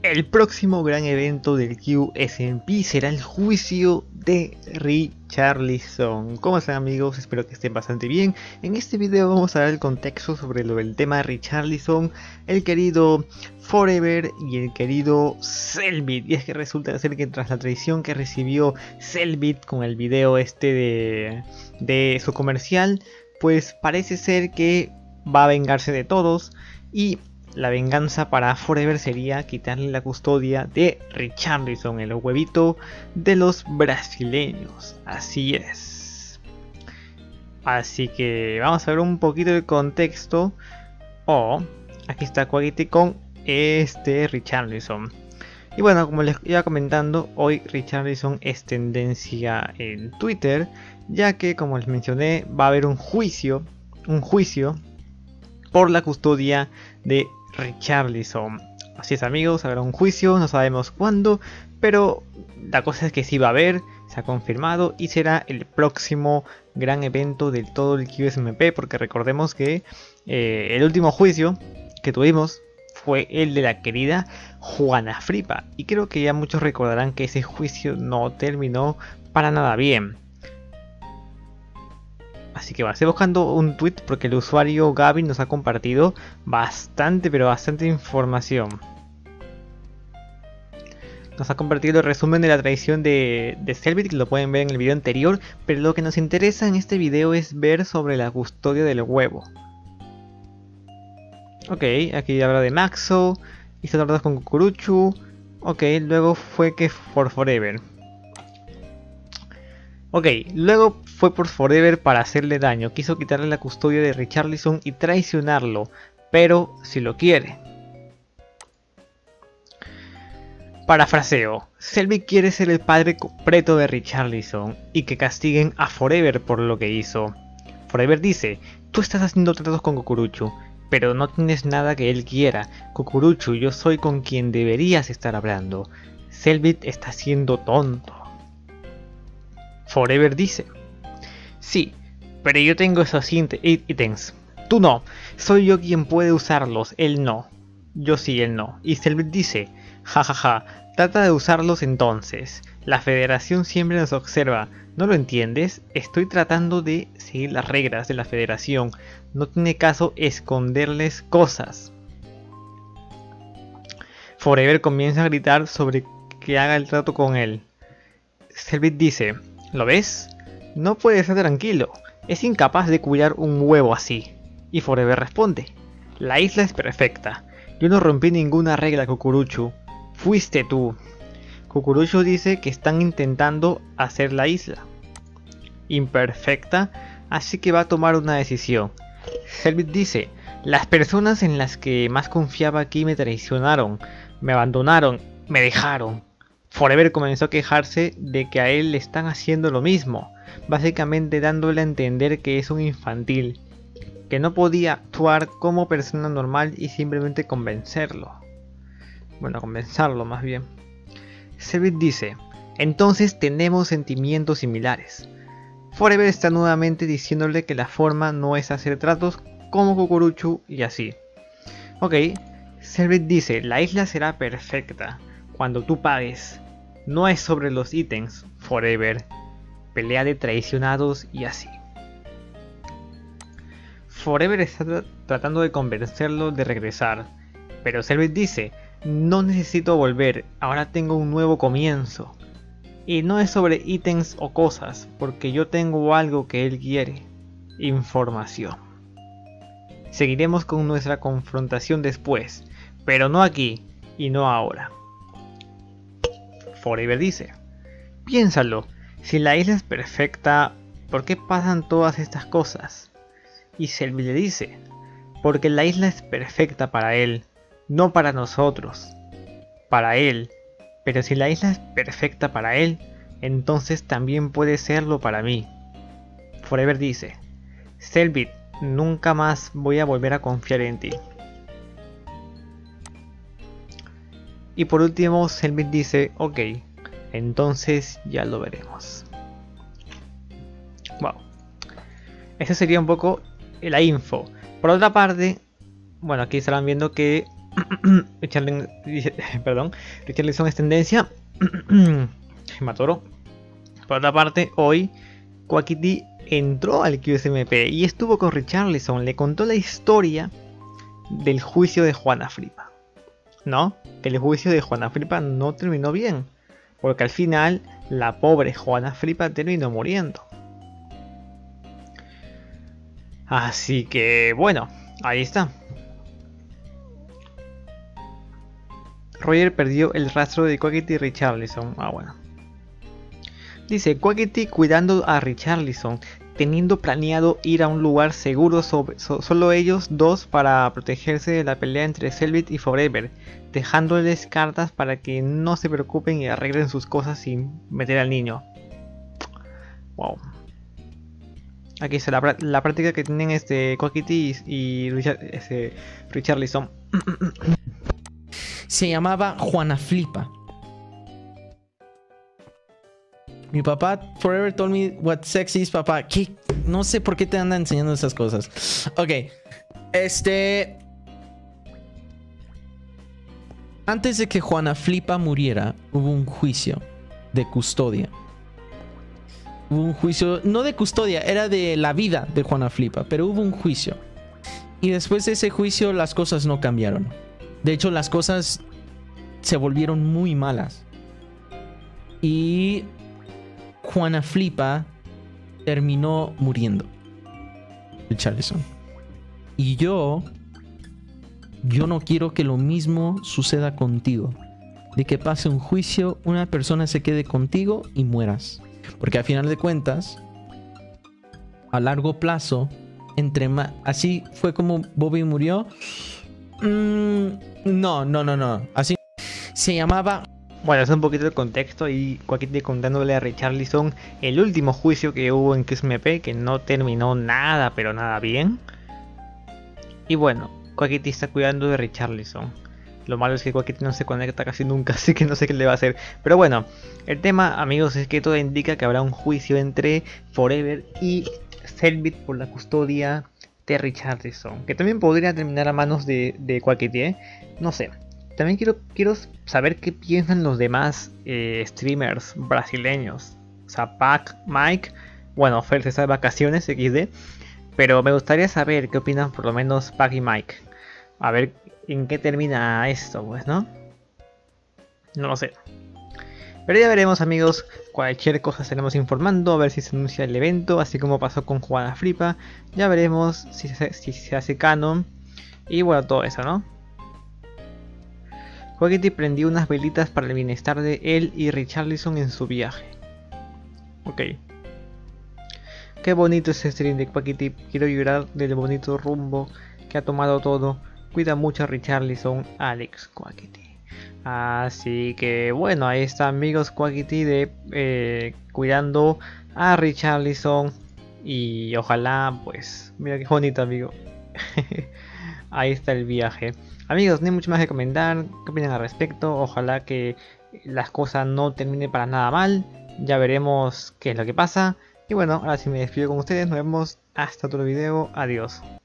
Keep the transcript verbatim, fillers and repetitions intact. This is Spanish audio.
El próximo gran evento del Q S M P será el juicio de Richarlison. ¿Cómo están, amigos? Espero que estén bastante bien. En este video vamos a dar el contexto sobre lo del tema de Richarlison, el querido Forever y el querido Cellbit. Y es que resulta ser que tras la traición que recibió Cellbit con el video este de, de su comercial, pues parece ser que va a vengarse de todos y la venganza para Forever sería quitarle la custodia de Richarlison, el huevito de los brasileños. Así es. Así que vamos a ver un poquito de contexto. Oh, aquí está Quackity con este Richarlison. Y bueno, como les iba comentando, hoy Richarlison es tendencia en Twitter, ya que, como les mencioné, va a haber un juicio, un juicio por la custodia de Richarlison. Así es, amigos, habrá un juicio, no sabemos cuándo, pero la cosa es que sí va a haber, se ha confirmado y será el próximo gran evento de todo el Q S M P, porque recordemos que eh, el último juicio que tuvimos fue el de la querida Juana Fripa, y creo que ya muchos recordarán que ese juicio no terminó para nada bien. Así que va, estoy buscando un tweet porque el usuario Gavin nos ha compartido bastante, pero bastante información. Nos ha compartido el resumen de la traición de, de Cellbit, que lo pueden ver en el video anterior, pero lo que nos interesa en este video es ver sobre la custodia del huevo. Ok, aquí habla de Maxo, hizo tratos con Cucuruchu. Ok, luego fue que por Forever. Ok, luego fue por Forever para hacerle daño, quiso quitarle la custodia de Richarlison y traicionarlo, pero si lo quiere. Parafraseo, Cellbit quiere ser el padre completo de Richarlison y que castiguen a Forever por lo que hizo. Forever dice, tú estás haciendo tratos con Cucuruchu, pero no tienes nada que él quiera. Cucuruchu, yo soy con quien deberías estar hablando. Cellbit está siendo tonto. Forever dice, sí, pero yo tengo esos ítems, tú no, soy yo quien puede usarlos, él no, yo sí, él no. Y Cellbit dice, jajaja, trata de usarlos entonces, la federación siempre nos observa, ¿no lo entiendes? Estoy tratando de seguir las reglas de la federación, no tiene caso esconderles cosas. Forever comienza a gritar sobre que haga el trato con él. Cellbit dice, ¿lo ves? No puede estar tranquilo, es incapaz de cuidar un huevo así. Y Forever responde, la isla es perfecta, yo no rompí ninguna regla, Cucuruchu, fuiste tú. Cucuruchu dice que están intentando hacer la isla imperfecta, así que va a tomar una decisión. Cellbit dice, las personas en las que más confiaba aquí me traicionaron, me abandonaron, me dejaron. Forever comenzó a quejarse de que a él le están haciendo lo mismo, básicamente dándole a entender que es un infantil, que no podía actuar como persona normal y simplemente convencerlo. Bueno, convencerlo más bien. Cellbit dice, entonces tenemos sentimientos similares. Forever está nuevamente diciéndole que la forma no es hacer tratos como Cucuruchu y así. Ok, Cellbit dice, la isla será perfecta cuando tú pagues. No es sobre los ítems, Forever. Pelea de traicionados y así. Forever está tra tratando de convencerlo de regresar, pero Cellbit dice, no necesito volver, ahora tengo un nuevo comienzo. Y no es sobre ítems o cosas, porque yo tengo algo que él quiere, información. Seguiremos con nuestra confrontación después, pero no aquí y no ahora. Forever dice, piénsalo, si la isla es perfecta, ¿por qué pasan todas estas cosas? Y Cellbit le dice, porque la isla es perfecta para él, no para nosotros, para él, pero si la isla es perfecta para él, entonces también puede serlo para mí. Forever dice, Cellbit, nunca más voy a volver a confiar en ti. Y por último, Cellbit dice, ok, entonces ya lo veremos. Wow. Esa sería un poco la info. Por otra parte, bueno, aquí estarán viendo que Richarlison, perdón, Richarlison es tendencia. Matoro. Por otra parte, hoy Quackity entró al Q S M P y estuvo con Richarlison, le contó la historia del juicio de Juana Fripa. ¿No? El juicio de Juana Fripa no terminó bien, porque al final la pobre Juana Fripa terminó muriendo. Así que bueno, ahí está. Roger perdió el rastro de Quackity y Richarlison. Ah, bueno. Dice, Quackity cuidando a Richarlison, teniendo planeado ir a un lugar seguro sobre, so, solo ellos dos para protegerse de la pelea entre Cellbit y Forever, dejándoles cartas para que no se preocupen y arreglen sus cosas sin meter al niño. Wow. Aquí está la, la práctica que tienen este Quackity y, y Richard, este, Richarlison. Se llamaba Juana Flipa. Mi papá forever told me what sex is, papá. ¿Qué? No sé por qué te anda enseñando esas cosas. Ok. Este... Antes de que Juana Flipa muriera, hubo un juicio de custodia. Hubo un juicio, no de custodia, era de la vida de Juana Flipa, pero hubo un juicio. Y después de ese juicio las cosas no cambiaron. De hecho, las cosas se volvieron muy malas. Y Juana Flipa terminó muriendo. Richarlison. Y yo... Yo no quiero que lo mismo suceda contigo. De que pase un juicio, una persona se quede contigo y mueras. Porque al final de cuentas, a largo plazo, entre más... Así fue como Bobby murió. Mm, no, no, no, no. Así se llamaba... Bueno, es un poquito de contexto y Quackity contándole a Richarlison el último juicio que hubo en Q S M P, que no terminó nada, pero nada bien. Y bueno, Quackity está cuidando de Richarlison. Lo malo es que Quackity no se conecta casi nunca, así que no sé qué le va a hacer. Pero bueno, el tema, amigos, es que todo indica que habrá un juicio entre Forever y Cellbit por la custodia de Richarlison, que también podría terminar a manos de, de Quackity, ¿eh? No sé. También quiero, quiero saber qué piensan los demás eh, streamers brasileños. O sea, Pac, Mike, bueno, Fer se está de vacaciones, equis de. Pero me gustaría saber qué opinan por lo menos Pac y Mike. A ver en qué termina esto, pues, ¿no? No lo sé. Pero ya veremos, amigos. Cualquier cosa estaremos informando. A ver si se anuncia el evento. Así como pasó con Juana Fripa. Ya veremos si se, si se hace canon. Y bueno, todo eso, ¿no? Quackity prendió unas velitas para el bienestar de él y Richarlison en su viaje. Ok. Qué bonito es este stream de Quackity. Quiero llorar del bonito rumbo que ha tomado todo. Cuida mucho a Richarlison, Alex Quackity. Así que bueno, ahí está, amigos, Quackity de eh, cuidando a Richarlison. Y ojalá, pues, mira qué bonito, amigo. Ahí está el viaje. Amigos, no hay mucho más que comentar. ¿Qué opinan al respecto? Ojalá que las cosas no terminen para nada mal. Ya veremos qué es lo que pasa. Y bueno, ahora sí me despido con ustedes. Nos vemos hasta otro video. Adiós.